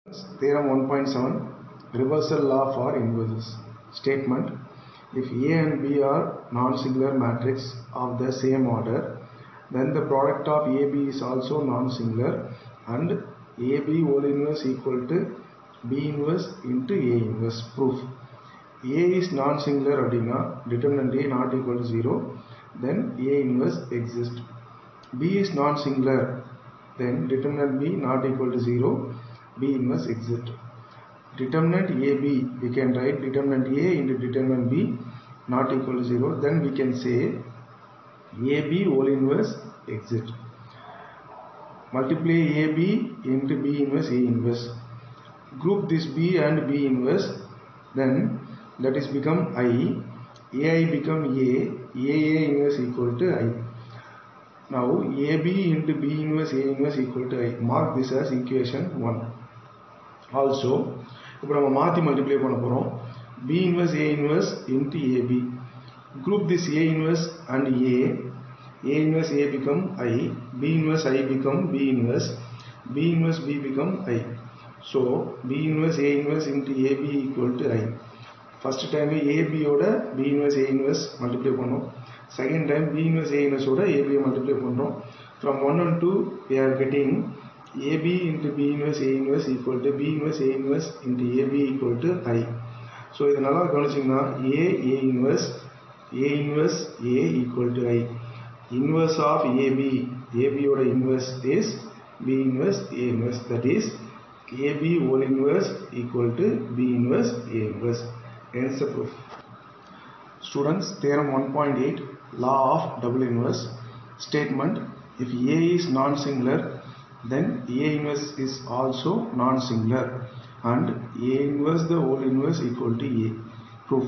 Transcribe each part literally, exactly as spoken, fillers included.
Theorem one point seven Reversal law for inverses. Statement: if A and B are non-singular matrix of the same order, then the product of A B is also non-singular and A B whole inverse equal to B inverse into A inverse. Proof: A is non-singular அப்படினா determinant A not equal to zero, then A inverse exists. B is non-singular, then determinant B not equal to zero, B inverse exists. Determinant A B, we can write determinant A into determinant B not equal to zero, then we can say A B whole inverse exists. Multiply A B into B inverse A inverse. Group this B and B inverse, then that is become I. A I become A, A A inverse equal to I. Now A B into B inverse A inverse equal to I. Mark this as equation one. Also, இப்போ நம்ம மாத்தி multiply பண்ண போறோம். B inverse A inverse into A B. Group this A inverse and A. A inverse A become I. B inverse I become B inverse. B inverse B become I. So B inverse A inverse into A B equal to I. First time A B ஓட B inverse A inverse multiply பண்ணோம். Second time B inverse A inverse ஓட A B multiply பண்றோம். From one and two we are getting A B into B inverse A inverse equal to B inverse A inverse into A B equal to I. So இது நல்லா கவனிச்சீங்கன்னா A A inverse A inverse A equal to I. Inverse of A B, A B ஓட inverse is B inverse A inverse, that is A B whole inverse equal to B inverse A inverse. Hence the proof. Students, theorem one point eight, law of double inverse. Statement: if A is non-singular, then A inverse is also non-singular and A inverse the whole inverse equal to A. Proof: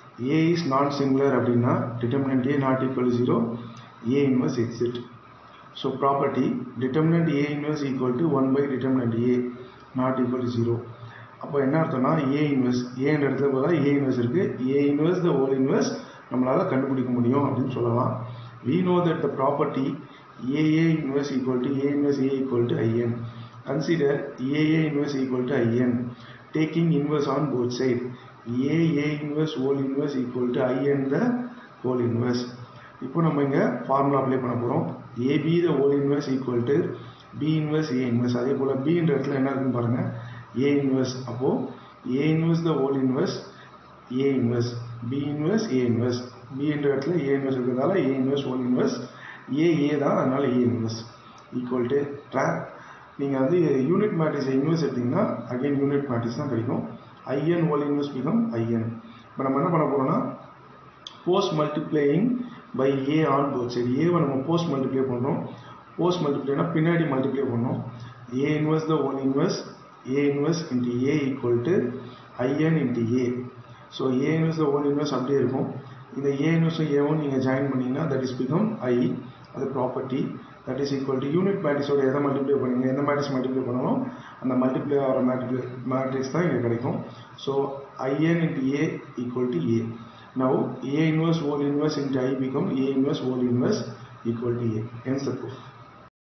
A is non-singular அப்படினா determinant A not equal to zero, A inverse exists. So property: determinant A inverse equal to one by determinant A not equal to zero. அப்போ என்ன அர்த்தம்னா A inverse, A என்ற இடத்துல போதா A inverse இருக்கு, A inverse the whole inverse நம்மளால கண்டுபிடிக்க முடியும் அப்படின்னு சொல்லலாம். We know that the property A A inverse equal to A inverse A equal to I N. Consider A A inverse equal to I N, taking inverse on both sides. A A inverse whole inverse equal to I N the whole inverse. இப்போ நம்ம இங்க formula apply பண்ண போறோம். A B the whole inverse equal to B inverse A inverse. அதே போல B என்ற இடத்துல என்ன இருக்குன்னு பாருங்க, A inverse. அப்போ A inverse the whole inverse A inverse, B inverse A inverse. B என்ற இடத்துல A inverse இருக்கிறதால A inverse whole inverse, A A தான், அதனால A inverse equal to track. நீங்க வந்து யூனிட் மேட்ரிக்ஸ் இன்வெர்ஸ் எடுத்தீங்கன்னா அகைன் யூனிட் மேட்ரிக்ஸ் தான் கிடைக்கும். I N whole inverse become I N. இப்போ நம்ம என்ன பண்ண போறோம்னா post multiplying by A on both side. A வை நம்ம போஸ்ட் மல்டிப்ளை பண்றோம். போஸ்ட் மல்டிப்ளைனா பின்னாடி மல்டிப்ளை பண்ணோம். A inverse the whole inverse A inverse into A equal to I N into A. So A inverse the whole inverse அப்படியே இருக்கும். இந்த A inverse A one நீங்க ஜாயின் பண்ணீங்கன்னா that is become I. அது property. that is equal to unit மேட்ரிக்ஸோட எதை multiply பண்ணீங்க, எந்த மேட்ரிக்ஸ் மல்டிப்ளை பண்ணணும் அந்த மல்டிப்ளை ஆகிற மேட்ரிக்ஸ் மேட்ரிக்ஸ் தான் இங்கே கிடைக்கும். So I N into A equal to A. Now A inverse whole inverse into I become A inverse whole inverse equal to A. Hence the proof.